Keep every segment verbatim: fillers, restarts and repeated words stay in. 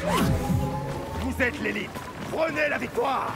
Vous êtes l'élite. Prenez la victoire.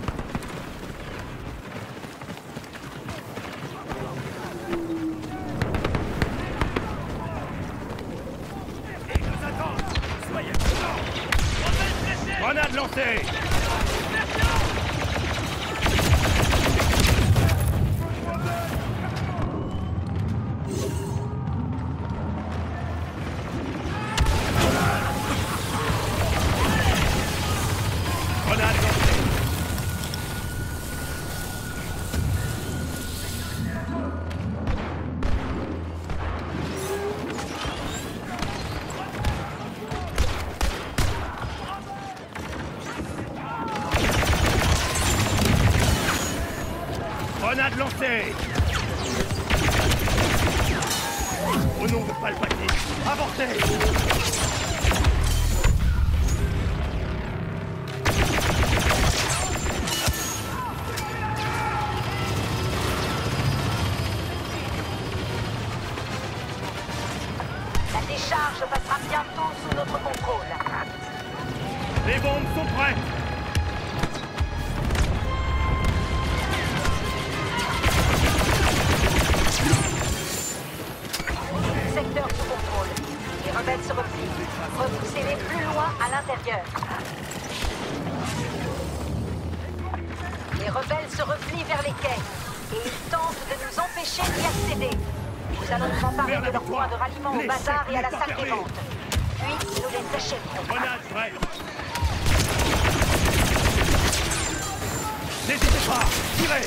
Grenade lancée! Grenade lancée! Grenade lancée! Au nom de Palpatine, avortez! La décharge passera bientôt sous notre contrôle. Les bombes sont prêtes! Secteur sous contrôle. Les rebelles se replient. Repoussez-les plus loin à l'intérieur. Les rebelles se replient vers les quais et ils tentent de nous empêcher d'y accéder. Nous allons nous emparer de leurs points de ralliement au bazar et à la salle des ventes. Puis nous les achèverons. Grenade prête! N'hésitez pas! Tirez!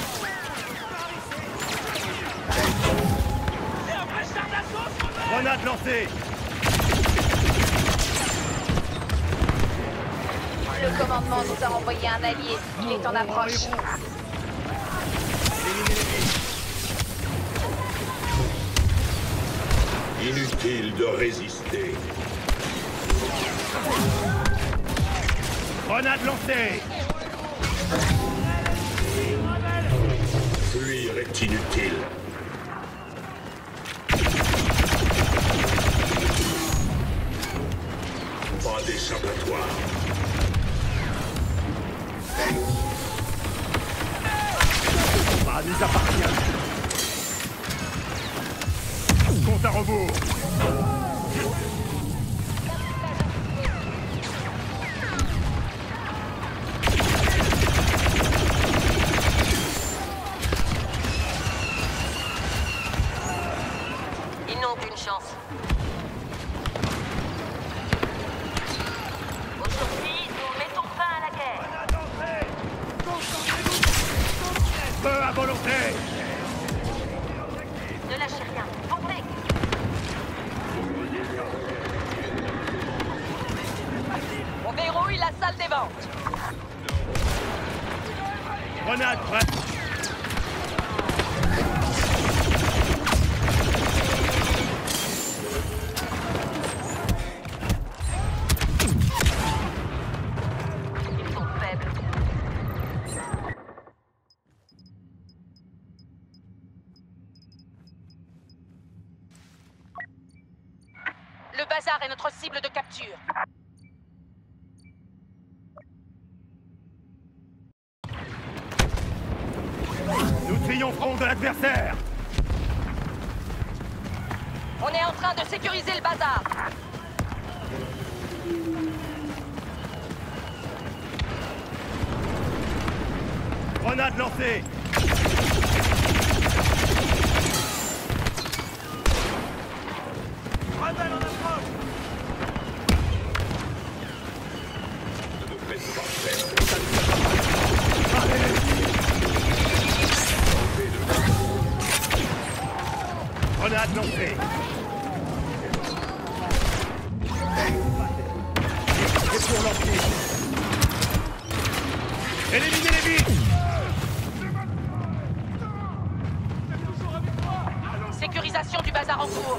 Grenade lancée! Le commandement nous a envoyé un allié. Il est en approche. Inutile de résister. Grenade lancée! Fuir est inutile. Pas d'échappatoire. Ça nous appartient! Compte à rebours! Ils n'ont aucune chance. Aujourd'hui, nous mettons fin à la guerre. Feu à volonté! Ne lâchez rien. Tournez. On verrouille la salle des ventes. Grenade prête! Ils sont faibles. Le bazar est notre cible de capture. Nous triompherons de l'adversaire! On est en train de sécuriser le bazar. Grenade lancée! Rebelle en approche! Ne nous faites pas faire. Grenade lancée! Et pour l'Empire! Éliminez les vies! Sécurisation du bazar en cours.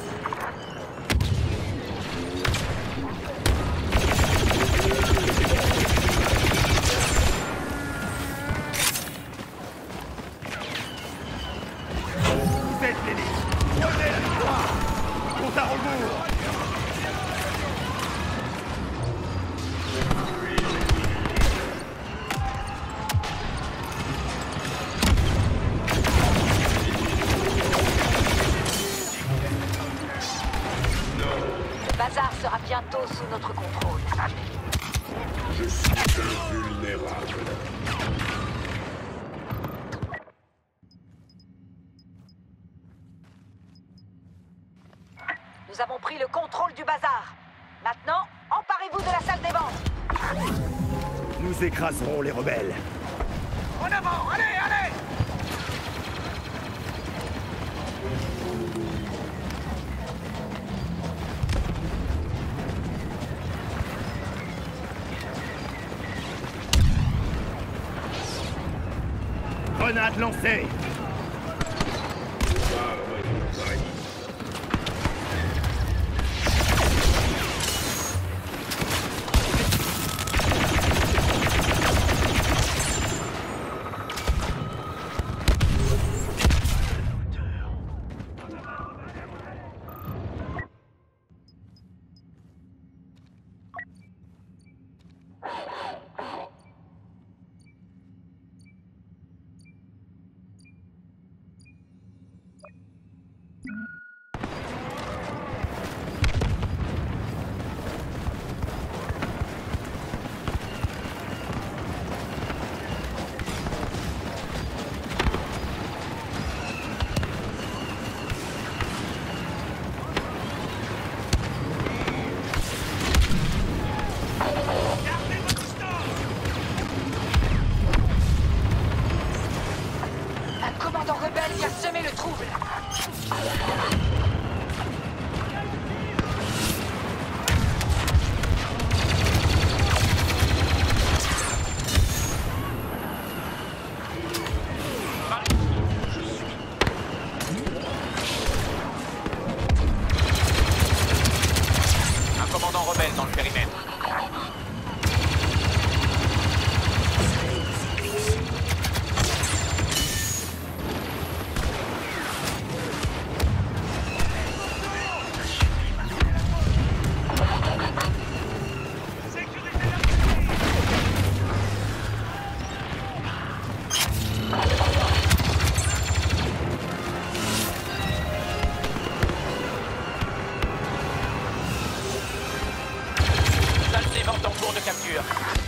Vous êtes l'élite! Prenez la victoire! Compte à rebours! bientôt sous notre contrôle. Je suis invulnérable. Nous avons pris le contrôle du bazar. Maintenant, emparez-vous de la salle des ventes. Nous écraserons les rebelles. En avant, allez, allez! Grenade lancée! Dans le périmètre. En cours de capture.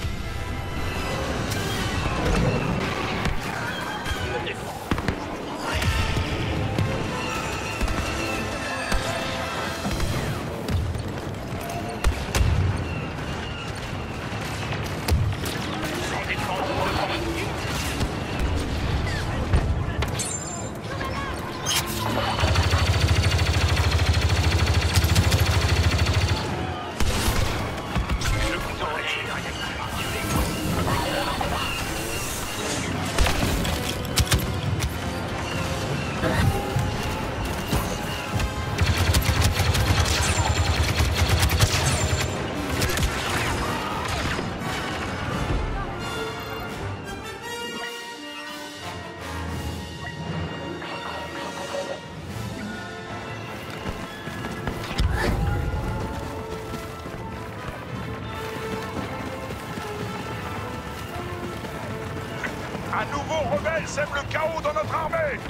Un nouveau rebelle sème le chaos dans notre armée!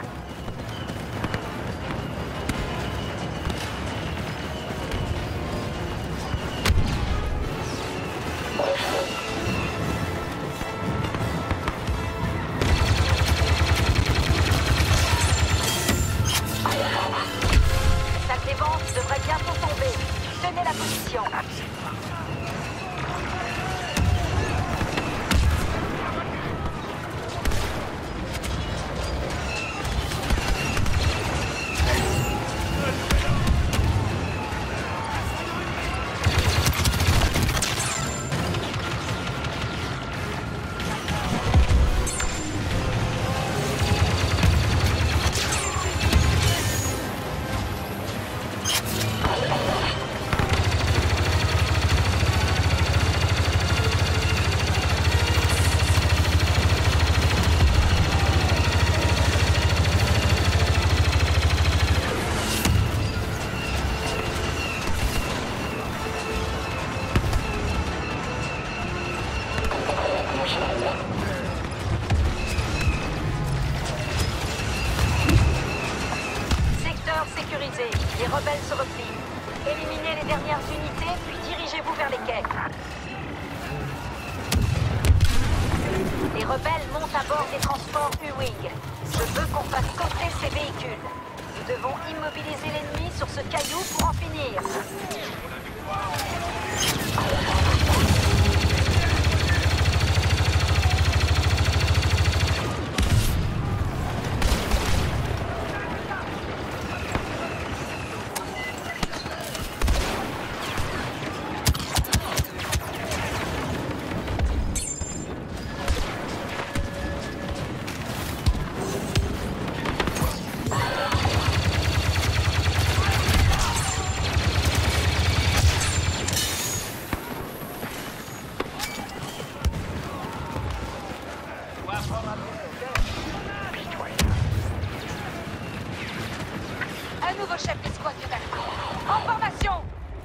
La salle des ventes devrait bientôt tomber. Tenez la position. Secteur sécurisé. Les rebelles se replient. Éliminez les dernières unités puis dirigez-vous vers les quais. Les rebelles montent à bord des transports U-Wing. Je veux qu'on fasse sauter ces véhicules. Nous devons immobiliser l'ennemi sur ce caillou pour en finir. Un nouveau chef d'escouade vient d'arriver. En formation!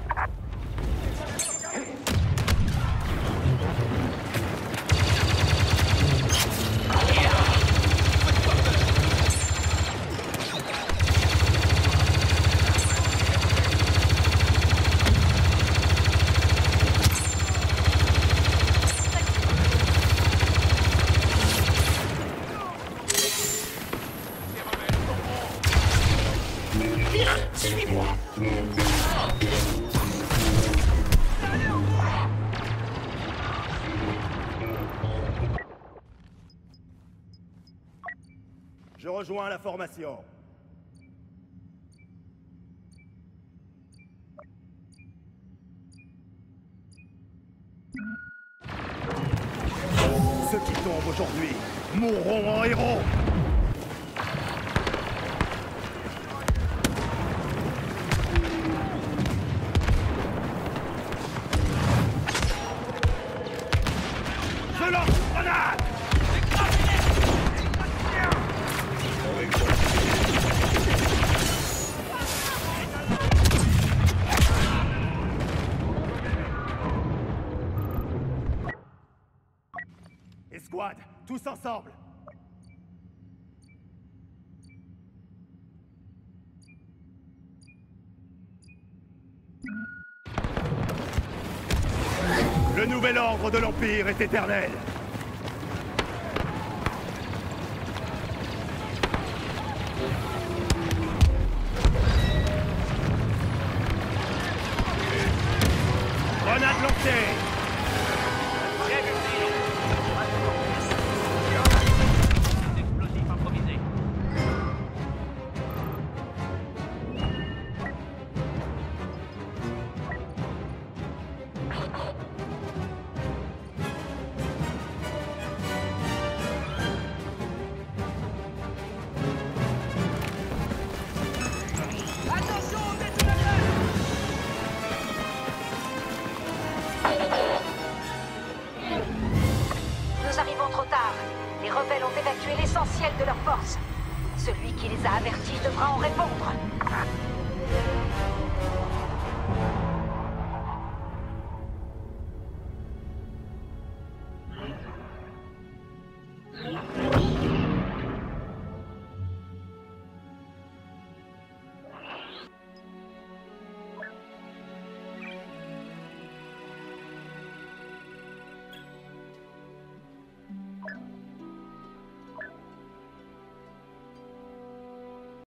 Suis-moi. Je rejoins la formation. Ceux qui tombent aujourd'hui mourront en héros. Je lance une grenade. Escouade, tous ensemble. Le nouvel ordre de l'Empire est éternel. Grenade lancée. Explosif improvisé. Nous arrivons trop tard. Les rebelles ont évacué l'essentiel de leurs forces. Celui qui les a avertis devra en répondre.